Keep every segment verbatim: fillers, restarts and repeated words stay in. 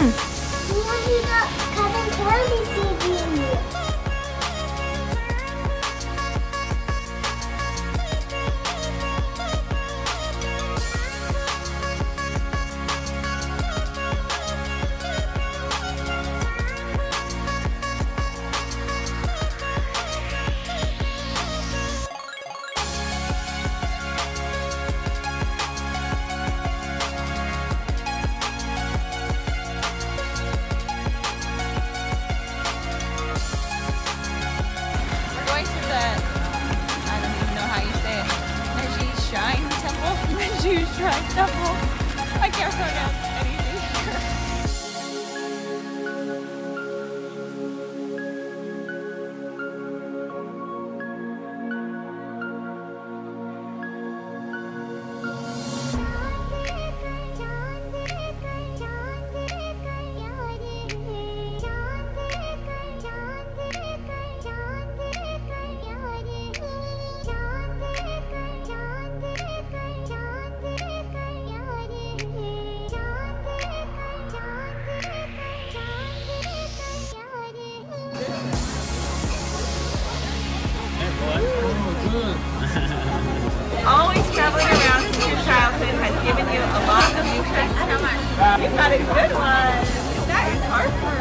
We want to do cousin Candy C D. Shrine Temple. I can't pronounce anything here. Always traveling around since your childhood has given you a lot of new tricks. You've got a good one. That is Harper.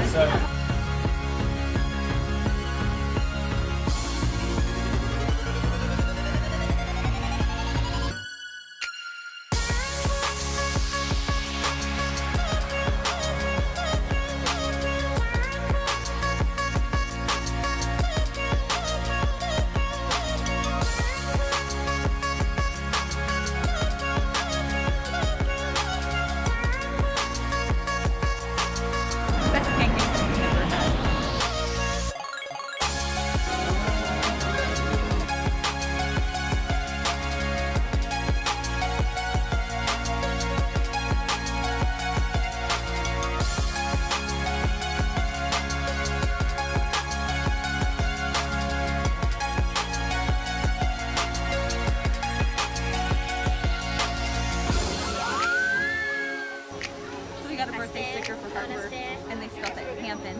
We got a birthday sticker for Harper, and they spelled it Hampton.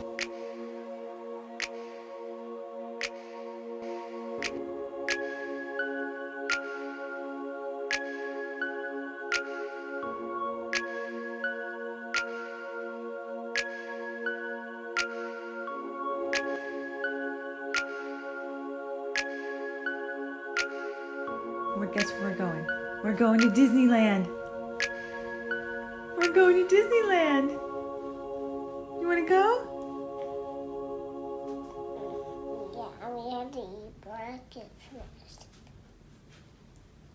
Well, guess where we're going? We're going to Disneyland. We're going to Disneyland. You want to go? Yeah, we have to eat breakfast.